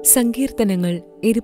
സങ്കീർത്തനങ്ങൾ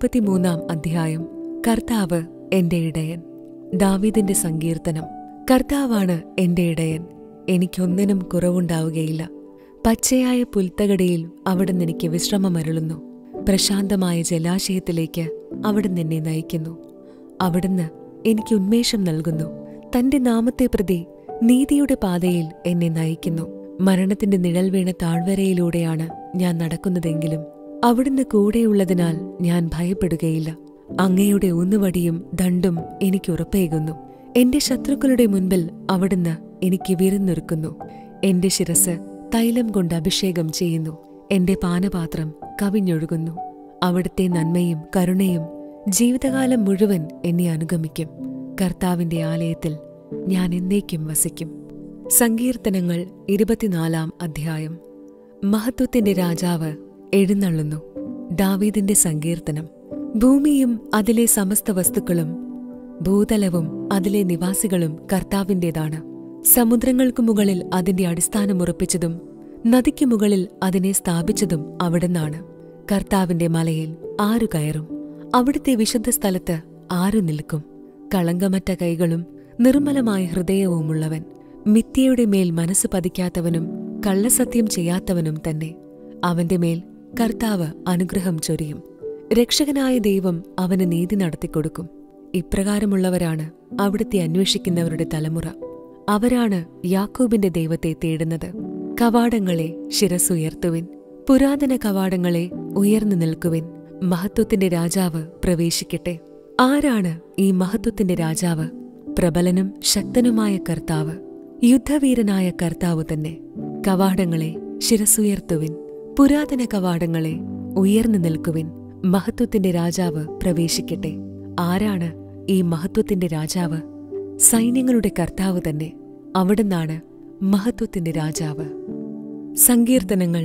23 അധ്യായം. കർത്താവ് എന്റെ ഇടയൻ. ദാവീദിന്റെ സങ്കീർത്തനം. കർത്താവാണ് എന്റെ ഇടയൻ, എനിക്കൊന്നിനും കുറവുണ്ടാവുകയില്ല. പച്ചയായ പുൽത്തകടിയിൽ അവിടുന്ന് എനിക്ക് വിശ്രമമരുളുന്നു. പ്രശാന്തമായ ജലാശയത്തിലേക്ക് അവിടുന്ന് എന്നെ നയിക്കുന്നു. അവിടുന്ന് എനിക്ക് ഉന്മേഷം നൽകുന്നു. തന്റെ നാമത്തെ പ്രതി നീതിയുടെ പാതയിൽ എന്നെ നയിക്കുന്നു. മരണത്തിന്റെ നിഴൽ വീണ താഴ്വരയിലൂടെയാണ് ഞാൻ നടക്കുന്നതെങ്കിലും അവിടുന്ന് കൂടെയുള്ളതിനാൽ ഞാൻ ഭയപ്പെടുകയില്ല. അങ്ങയുടെ ഊന്നുവടിയും ദണ്ഡും എനിക്ക് ഉറപ്പേകുന്നു. എന്റെ ശത്രുക്കളുടെ മുൻപിൽ അവിടുന്ന് എനിക്ക് വിരുന്നൊരുക്കുന്നു. എന്റെ ശിരസ് തൈലം കൊണ്ട് അഭിഷേകം ചെയ്യുന്നു. എന്റെ പാനപാത്രം കവിഞ്ഞൊഴുകുന്നു. അവിടുത്തെ നന്മയും കരുണയും ജീവിതകാലം മുഴുവൻ എന്നെ അനുഗമിക്കും. കർത്താവിന്റെ ആലയത്തിൽ ഞാൻ എന്നേക്കും വസിക്കും. സങ്കീർത്തനങ്ങൾ 24 അധ്യായം. മഹത്വത്തിന്റെ രാജാവ് എഴുന്നള്ളുന്നു. ദാവീദിന്റെ സങ്കീർത്തനം. ഭൂമിയും അതിലെ സമസ്ത വസ്തുക്കളും ഭൂതലവും അതിലെ നിവാസികളും കർത്താവിന്റേതാണ്. സമുദ്രങ്ങൾക്കു മുകളിൽ അതിന്റെ അടിസ്ഥാനമുറപ്പിച്ചതും നദിക്കു മുകളിൽ അതിനെ സ്ഥാപിച്ചതും അവിടുന്നാണ്. കർത്താവിന്റെ മലയിൽ ആരു കയറും? അവിടുത്തെ വിശുദ്ധ സ്ഥലത്ത് ആരു നിൽക്കും? കളങ്കമറ്റ കൈകളും നിർമ്മലമായ ഹൃദയവുമുള്ളവൻ, മിഥ്യയുടെ മേൽ മനസ്സ് പതിക്കാത്തവനും കള്ളസത്യം ചെയ്യാത്തവനും തന്നെ. അവന്റെ മേൽ കർത്താവ് അനുഗ്രഹം ചൊരിയും. രക്ഷകനായ ദൈവം അവന് നീതി നടത്തിക്കൊടുക്കും. ഇപ്രകാരമുള്ളവരാണ് അവിടുത്തെ അന്വേഷിക്കുന്നവരുടെ തലമുറ. അവരാണ് യാക്കോബിന്റെ ദൈവത്തെ തേടുന്നത്. കവാടങ്ങളെ ശിരസ്സുയർത്തുവിൻ, പുരാതന കവാടങ്ങളെ ഉയർന്നു നിൽക്കുവിൻ. മഹത്വത്തിന്റെ രാജാവ് പ്രവേശിക്കട്ടെ. ആരാണ് ഈ മഹത്വത്തിന്റെ രാജാവ്? പ്രബലനും ശക്തനുമായ കർത്താവ്, യുദ്ധവീരനായ കർത്താവ് തന്നെ. കവാടങ്ങളെ ശിരസ്സുയർത്തുവിൻ, പുരാതന കവാടങ്ങളെ ഉയർന്നു നിൽക്കുവിൻ. മഹത്വത്തിന്റെ രാജാവ് പ്രവേശിക്കട്ടെ. ആരാണ് ഈ മഹത്വത്തിന്റെ രാജാവ്? സൈന്യങ്ങളുടെ കർത്താവ് തന്നെ. അവിടുന്നാണ് മഹത്വത്തിന്റെ രാജാവ്. സങ്കീർത്തനങ്ങൾ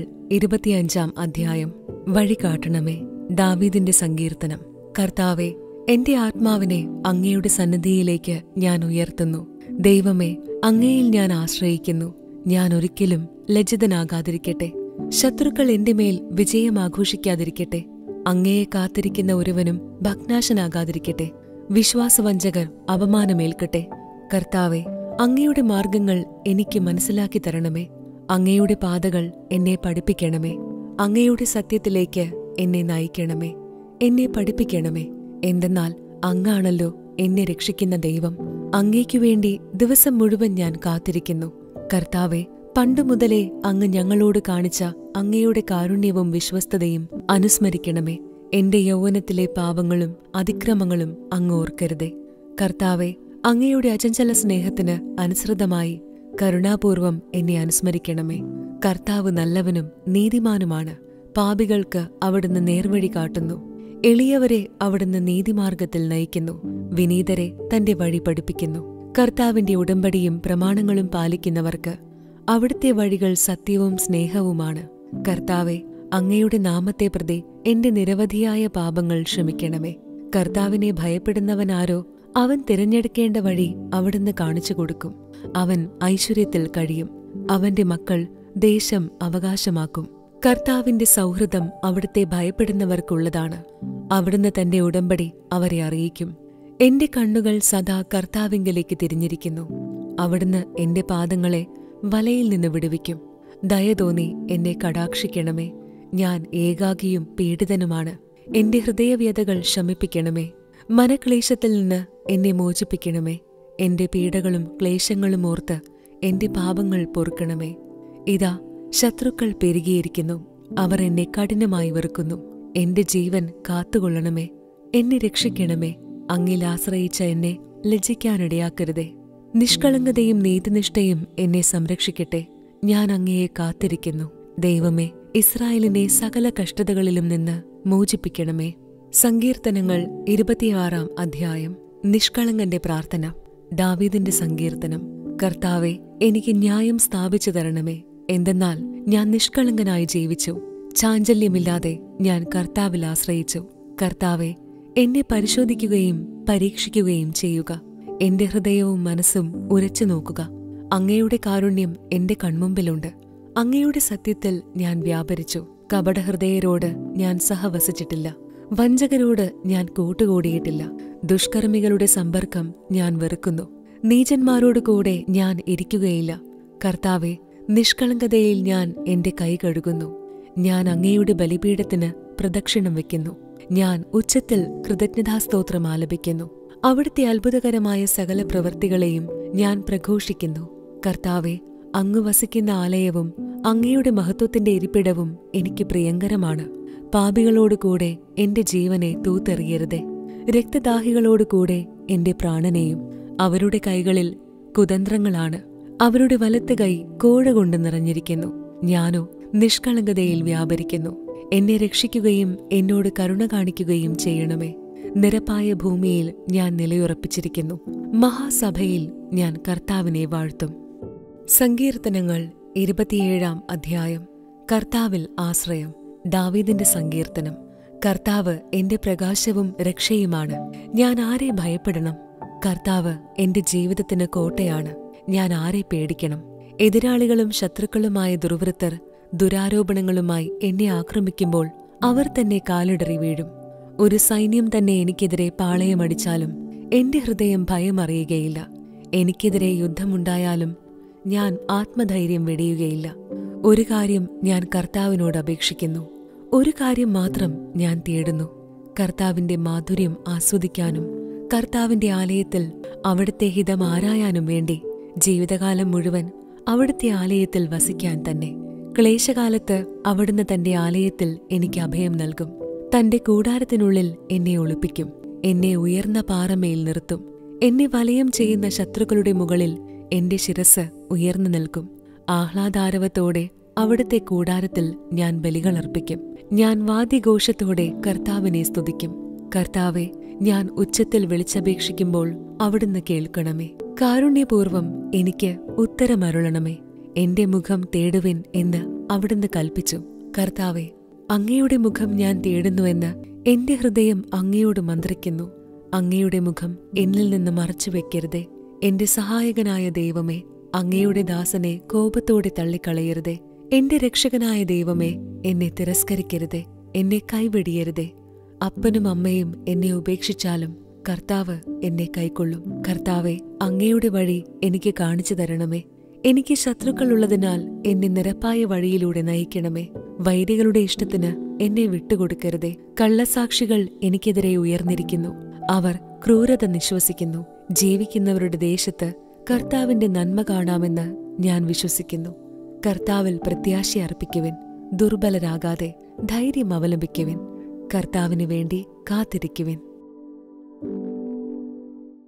25 അധ്യായം. വഴി കാട്ടണമേ. ദാവീദിന്റെ സങ്കീർത്തനം. കർത്താവേ, എന്റെ ആത്മാവിനെ അങ്ങയുടെ സന്നിധിയിലേക്ക് ഞാൻ ഉയർത്തുന്നു. ദൈവമേ, അങ്ങയിൽ ഞാൻ ആശ്രയിക്കുന്നു. ഞാൻ ഒരിക്കലും ലജ്ജിതനാകാതിരിക്കട്ടെ. ശത്രുക്കൾ എന്റെ മേൽ വിജയമാഘോഷിക്കാതിരിക്കട്ടെ. അങ്ങയെ കാത്തിരിക്കുന്ന ഒരുവനും ഭഗ്നാശനാകാതിരിക്കട്ടെ. വിശ്വാസവഞ്ചകർ അപമാനമേൽക്കട്ടെ. കർത്താവെ, അങ്ങയുടെ മാർഗങ്ങൾ എനിക്ക് മനസ്സിലാക്കി തരണമേ. അങ്ങയുടെ പാതകൾ എന്നെ പഠിപ്പിക്കണമേ. അങ്ങയുടെ സത്യത്തിലേക്ക് എന്നെ നയിക്കണമേ. എന്നെ പഠിപ്പിക്കണമേ. എന്തെന്നാൽ അങ്ങാണല്ലോ എന്നെ രക്ഷിക്കുന്ന ദൈവം. അങ്ങേക്കുവേണ്ടി ദിവസം മുഴുവൻ ഞാൻ കാത്തിരിക്കുന്നു. കർത്താവെ, പണ്ടുമുതലേ അങ്ങ് ഞങ്ങളോട് കാണിച്ച അങ്ങയുടെ കാരുണ്യവും വിശ്വസ്തതയും അനുസ്മരിക്കണമേ. എന്റെ യൗവനത്തിലെ പാപങ്ങളും അതിക്രമങ്ങളും അങ്ങ് ഓർക്കരുതേ. കർത്താവെ, അങ്ങയുടെ അചഞ്ചല സ്നേഹത്തിന് അനുസൃതമായി കരുണാപൂർവം എന്നെ അനുസ്മരിക്കണമേ. കർത്താവ് നല്ലവനും നീതിമാനുമാണ്. പാപികൾക്ക് അവിടുന്ന് നേർവഴി കാട്ടുന്നു. എളിയവരെ അവിടുന്ന് നീതിമാർഗത്തിൽ നയിക്കുന്നു. വിനീതരെ തന്റെ വഴി പഠിപ്പിക്കുന്നു. കർത്താവിന്റെ ഉടമ്പടിയും പ്രമാണങ്ങളും പാലിക്കുന്നവർക്ക് അവിടുത്തെ വഴികൾ സത്യവും സ്നേഹവുമാണ്. കർത്താവെ, അങ്ങയുടെ നാമത്തെ പ്രതി എന്റെ നിരവധിയായ പാപങ്ങൾ ക്ഷമിക്കണമേ. കർത്താവിനെ ഭയപ്പെടുന്നവനാരോ അവൻ തിരഞ്ഞെടുക്കേണ്ട വഴി അവിടുന്ന് കാണിച്ചു കൊടുക്കും. അവൻ ഐശ്വര്യത്തിൽ കഴിയും. അവന്റെ മക്കൾ ദേശം അവകാശമാക്കും. കർത്താവിന്റെ സൗഹൃദം അവിടുത്തെ ഭയപ്പെടുന്നവർക്കുള്ളതാണ്. അവിടുന്ന് തന്റെ ഉടമ്പടി അവരെ അറിയിക്കും. എന്റെ കണ്ണുകൾ സദാ കർത്താവിങ്കലേക്ക് തിരിഞ്ഞിരിക്കുന്നു. അവിടുന്ന് എന്റെ പാദങ്ങളെ വലയിൽ നിന്ന് വിടുവിക്കും. ദയ തോന്നി എന്നെ കടാക്ഷിക്കണമേ. ഞാൻ ഏകാകിയും പീഡിതനുമാണ്. എന്റെ ഹൃദയവ്യതകൾ ശമിപ്പിക്കണമേ. മനക്ലേശത്തിൽ നിന്ന് എന്നെ മോചിപ്പിക്കണമേ. എന്റെ പീഡകളും ക്ലേശങ്ങളും ഓർത്ത് എന്റെ പാപങ്ങൾ പൊറുക്കണമേ. ഇതാ, ശത്രുക്കൾ പെരുകിയിരിക്കുന്നു. അവർ എന്നെ കഠിനമായി വെറുക്കുന്നു. എന്റെ ജീവൻ കാത്തുകൊള്ളണമേ. എന്നെ രക്ഷിക്കണമേ. അങ്ങിൽ ആശ്രയിച്ച എന്നെ ലജ്ജിക്കാനിടയാക്കരുതേ. നിഷ്കളങ്കതയും നീതിനിഷ്ഠയും എന്നെ സംരക്ഷിക്കട്ടെ. ഞാൻ അങ്ങയെ കാത്തിരിക്കുന്നു. ദൈവമേ, ഇസ്രായേലിനെ സകല കഷ്ടതകളിലും നിന്ന് മോചിപ്പിക്കണമേ. സങ്കീർത്തനങ്ങൾ 26 അധ്യായം. നിഷ്കളങ്കന്റെ പ്രാർത്ഥന. ദാവീദിന്റെ സങ്കീർത്തനം. കർത്താവെ, എനിക്ക് ന്യായം സ്ഥാപിച്ചു തരണമേ. എന്തെന്നാൽ ഞാൻ നിഷ്കളങ്കനായി ജീവിച്ചു. ചാഞ്ചല്യമില്ലാതെ ഞാൻ കർത്താവിൽ ആശ്രയിച്ചു. കർത്താവെ, എന്നെ പരിശോധിക്കുകയും പരീക്ഷിക്കുകയും ചെയ്യുക. എന്റെ ഹൃദയവും മനസ്സും ഉരച്ചു നോക്കുക. അങ്ങയുടെ കാരുണ്യം എന്റെ കൺമുമ്പിലുണ്ട്. അങ്ങയുടെ സത്യത്തിൽ ഞാൻ വ്യാപരിച്ചു. കപടഹൃദയരോട് ഞാൻ സഹവസിച്ചിട്ടില്ല. വഞ്ചകരോട് ഞാൻ കൂട്ടുകൂടിയിട്ടില്ല. ദുഷ്കർമ്മികളുടെ സമ്പർക്കം ഞാൻ വെറുക്കുന്നു. നീചന്മാരോട് കൂടെ ഞാൻ ഇരിക്കുകയില്ല. കർത്താവെ, നിഷ്കളങ്കതയിൽ ഞാൻ എന്റെ കൈ കഴുകുന്നു. ഞാൻ അങ്ങയുടെ ബലിപീഠത്തിന് പ്രദക്ഷിണം വയ്ക്കുന്നു. ഞാൻ ഉച്ചത്തിൽ കൃതജ്ഞതാസ്തോത്രം ആലപിക്കുന്നു. അവിടുത്തെ അത്ഭുതകരമായ സകല പ്രവൃത്തികളെയും ഞാൻ പ്രഘോഷിക്കുന്നു. കർത്താവെ, അങ്ങ് വസിക്കുന്ന ആലയവും അങ്ങയുടെ മഹത്വത്തിന്റെ ഇരിപ്പിടവും എനിക്ക് പ്രിയങ്കരമാണ്. പാപികളോടുകൂടെ എന്റെ ജീവനെ തൂത്തെറിയരുതേ. രക്തദാഹികളോടുകൂടെ എന്റെ പ്രാണനെയും. അവരുടെ കൈകളിൽ കുതന്ത്രങ്ങളാണ്. അവരുടെ വലത്ത് കൈ കോഴ കൊണ്ട് നിറഞ്ഞിരിക്കുന്നു. ഞാനോ നിഷ്കളങ്കതയിൽ വ്യാപരിക്കുന്നു. എന്നെ രക്ഷിക്കുകയും എന്നോട് കരുണ കാണിക്കുകയും ചെയ്യണമേ. നിരപ്പായ ഭൂമിയിൽ ഞാൻ നിലയുറപ്പിച്ചിരിക്കുന്നു. മഹാസഭയിൽ ഞാൻ കർത്താവിനെ വാഴ്ത്തും. സങ്കീർത്തനങ്ങൾ 27 അധ്യായം. കർത്താവിൽ ആശ്രയം. ദാവീദിന്റെ സങ്കീർത്തനം. കർത്താവ് എന്റെ പ്രകാശവും രക്ഷയുമാണ്. ഞാൻ ആരെ ഭയപ്പെടണം? കർത്താവ് എന്റെ ജീവിതത്തിന് കോട്ടയാണ്. ഞാൻ ആരെ പേടിക്കണം? എതിരാളികളും ശത്രുക്കളുമായ ദുർവൃത്തർ ദുരാരോപണങ്ങളുമായി എന്നെ ആക്രമിക്കുമ്പോൾ അവർ തന്നെ കാലിടറി വീഴും. ഒരു സൈന്യം തന്നെ എനിക്കെതിരെ പാളയമടിച്ചാലും എന്റെ ഹൃദയം ഭയമറിയുകയില്ല. എനിക്കെതിരെ യുദ്ധമുണ്ടായാലും ഞാൻ ആത്മധൈര്യം വെടിയുകയില്ല. ഒരു കാര്യം ഞാൻ കർത്താവിനോട് അപേക്ഷിക്കുന്നു. ഒരു കാര്യം മാത്രം ഞാൻ തേടുന്നു. കർത്താവിന്റെ മാധുര്യം ആസ്വദിക്കാനും കർത്താവിന്റെ ആലയത്തിൽ അവിടുത്തെ ഹിതം ആരായാനും വേണ്ടി ജീവിതകാലം മുഴുവൻ അവിടുത്തെ ആലയത്തിൽ വസിക്കാൻ തന്നെ. ക്ലേശകാലത്ത് അവിടുന്ന് തന്റെ ആലയത്തിൽ എനിക്ക് അഭയം നൽകും. തന്റെ കൂടാരത്തിനുള്ളിൽ എന്നെ ഒളിപ്പിക്കും. എന്നെ ഉയർന്ന പാറമേൽ നിർത്തും. എന്നെ വലയം ചെയ്യുന്ന ശത്രുക്കളുടെ മുകളിൽ എന്റെ ശിരസ് ഉയർന്നു നിൽക്കും. ആഹ്ലാദാരവത്തോടെ അവിടുത്തെ കൂടാരത്തിൽ ഞാൻ ബലികളർപ്പിക്കും. ഞാൻ വാദ്യഘോഷത്തോടെ കർത്താവിനെ സ്തുതിക്കും. കർത്താവെ, ഞാൻ ഉച്ചത്തിൽ വിളിച്ചപേക്ഷിക്കുമ്പോൾ അവിടുന്ന് കേൾക്കണമേ. കാരുണ്യപൂർവം എനിക്ക് ഉത്തരമരുളണമേ. എന്റെ മുഖം തേടുവിൻ എന്ന് അവിടുന്ന് കൽപ്പിച്ചു. കർത്താവെ, അങ്ങയുടെ മുഖം ഞാൻ തേടുന്നുവെന്ന് എന്റെ ഹൃദയം അങ്ങയോട് മന്ത്രിക്കുന്നു. അങ്ങയുടെ മുഖം എന്നിൽ നിന്ന് മറച്ചുവെക്കരുതേ. എന്റെ സഹായകനായ ദൈവമേ, അങ്ങയുടെ ദാസനെ കോപത്തോടെ തള്ളിക്കളയരുതേ. എന്റെ രക്ഷകനായ ദൈവമേ, എന്നെ തിരസ്കരിക്കരുതേ. എന്നെ കൈവെടിയരുതേ. അപ്പനും അമ്മയും എന്നെ ഉപേക്ഷിച്ചാലും കർത്താവ് എന്നെ കൈക്കൊള്ളും. കർത്താവെ, അങ്ങയുടെ വഴി എനിക്ക് കാണിച്ചു തരണമേ. എനിക്ക് ശത്രുക്കളുള്ളതിനാൽ എന്നെ നിരപ്പായ വഴിയിലൂടെ നയിക്കണമേ. വൈരികളുടെ ഇഷ്ടത്തിന് എന്നെ വിട്ടുകൊടുക്കരുതേ. കള്ളസാക്ഷികൾ എനിക്കെതിരെ ഉയർന്നിരിക്കുന്നു. അവർ ക്രൂരത നിശ്വസിക്കുന്നു. ജീവിക്കുന്നവരുടെ ദേശത്ത് കർത്താവിന്റെ നന്മ കാണാമെന്ന് ഞാൻ വിശ്വസിക്കുന്നു. കർത്താവിൽ പ്രത്യാശ അർപ്പിക്കുവിൻ. ദുർബലരാകാതെ ധൈര്യം അവലംബിക്കുവിൻ. കർത്താവിന് വേണ്ടി കാത്തിരിക്കുവിൻ.